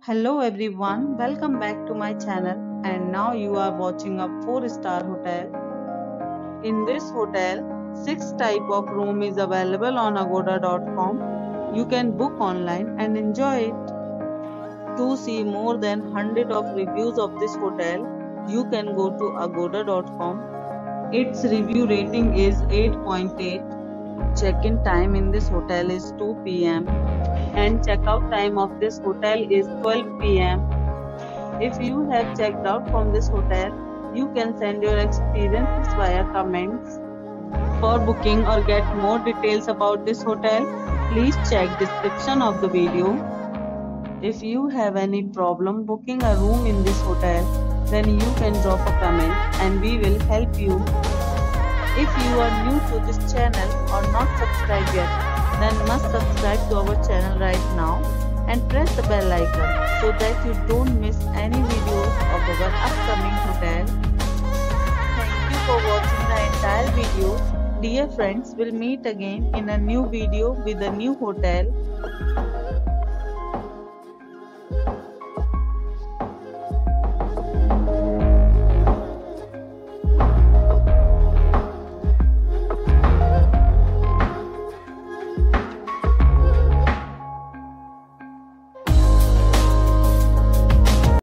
Hello everyone, welcome back to my channel and now you are watching a 4-star hotel. In this hotel, 6 type of room is available on agoda.com. You can book online and enjoy it. To see more than 100 of reviews of this hotel, you can go to agoda.com. Its review rating is 8.8. Check-in time in this hotel is 2 p.m. and check-out time of this hotel is 12 p.m. If you have checked out from this hotel, you can send your experiences via comments. For booking or get more details about this hotel, please check description of the video. If you have any problem booking a room in this hotel, then you can drop a comment and we will help you. If you are new to this channel or not subscribed yet, then must subscribe to our channel right now and press the bell icon so that you don't miss any videos of our upcoming hotel. Thank you for watching the entire video. Dear friends, we'll meet again in a new video with a new hotel.